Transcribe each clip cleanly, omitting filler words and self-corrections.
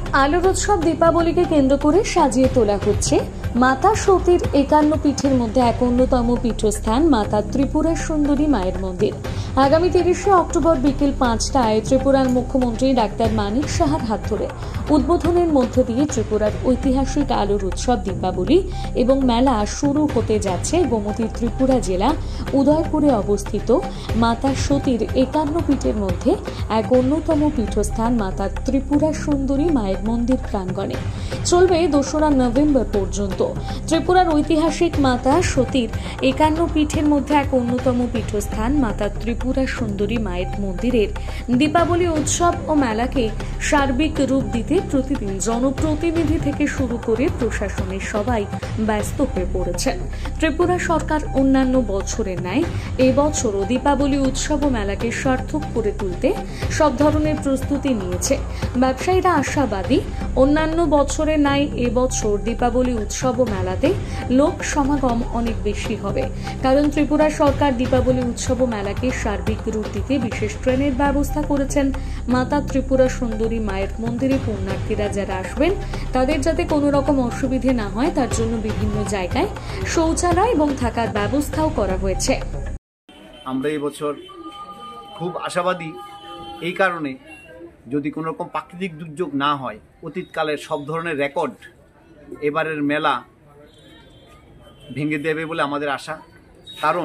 আলোর উৎসব দীপাবলিকে কেন্দ্র করে সাজিয়ে তোলা হচ্ছে মাতা সতীর ৫১ পীঠের মধ্যে এক অন্যতম পীঠস্থান মাতা ত্রিপুরা সুন্দরী মায়ের মন্দির। আগামী ৩০শে অক্টোবর বিকেল ৫টায় ত্রিপুরার মুখ্যমন্ত্রী ডাক্তার মানিক সাহার হাত ধরে উদ্বোধনের মধ্য দিয়ে ত্রিপুরার ঐতিহাসিক আলোর উৎসব দীপাবলি এবং মেলা শুরু হতে যাচ্ছে গোমতীর ত্রিপুরা জেলা উদয়পুরে অবস্থিত মাতা সতীর ৫১ পীঠের মধ্যে এক অন্যতম পীঠস্থান মাতা ত্রিপুরা সুন্দরী মায়ের মন্দির প্রাঙ্গণে। চলবে ২রা নভেম্বর পর্যন্ত। ত্রিপুরার ঐতিহাসিক মাতা সতীর ৫১ পীঠের মধ্যে এক অন্যতম পীঠস্থান মাতা ত্রিপুরা সুন্দরী মায়ের মন্দিরের দীপাবলি উৎসব ও মেলাকে সার্বিক রূপ দিতে প্রতিদিন জনপ্রতিনিধি থেকে শুরু করে প্রশাসনের সবাই ব্যস্ত হয়ে পড়েছেন। ত্রিপুরা সরকার অন্যান্য বছরের ন্যায় এবছরও দীপাবলি উৎসব ও মেলাকে সার্থক করে তুলতে সব ধরনের প্রস্তুতি নিয়েছে। ব্যবসায়ীরা আশাবাদী অন্যান্য বছরের ন্যায় এবছর দীপাবলি উৎসব ও মেলাতে লোক সমাগম অনেক বেশি হবে, কারণ ত্রিপুরা সরকার দীপাবলি উৎসব ও মেলাকে সার্বিক রূপ দিতে বিশেষ ট্রেনের ব্যবস্থা করেছেন। মাতা ত্রিপুরা সুন্দরী মায়ের মন্দিরে পুণ্যার্থীরা যারা আসবেন তাদের যাতে কোনো রকম অসুবিধে না হয় তার জন্য বিভিন্ন জায়গায় শৌচালয় এবং থাকার ব্যবস্থাও করা হয়েছে। আমরা এই বছর খুব আশাবাদী এই কারণে, যদি কোনো রকম প্রাকৃতিক দুর্যোগ না হয়, অতীতকালের সব ধরনের রেকর্ড এবারের মেলা ভেঙে দেবে বলে আমাদের আশা। কারণ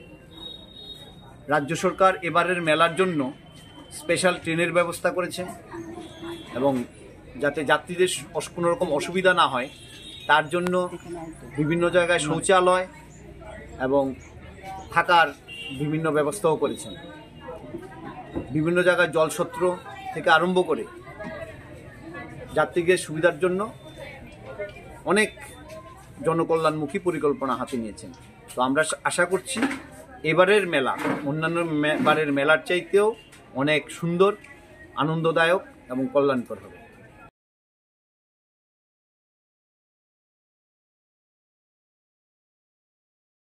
রাজ্য সরকার এবারের মেলার জন্য স্পেশাল ট্রেনের ব্যবস্থা করেছে এবং যাতে যাত্রীদের কোনো রকম অসুবিধা না হয় তার জন্য বিভিন্ন জায়গায় শৌচালয় এবং থাকার বিভিন্ন ব্যবস্থাও করেছেন। বিভিন্ন জায়গায় জলছত্র থেকে আরম্ভ করে যাত্রীদের সুবিধার জন্য অনেক জনকল্যাণমুখী পরিকল্পনা হাতে নিয়েছেন। তো আমরা আশা করছি এবারের মেলা অন্যান্য বারের মেলার চাইতেও অনেক সুন্দর, আনন্দদায়ক এবং কল্যাণকর হবে।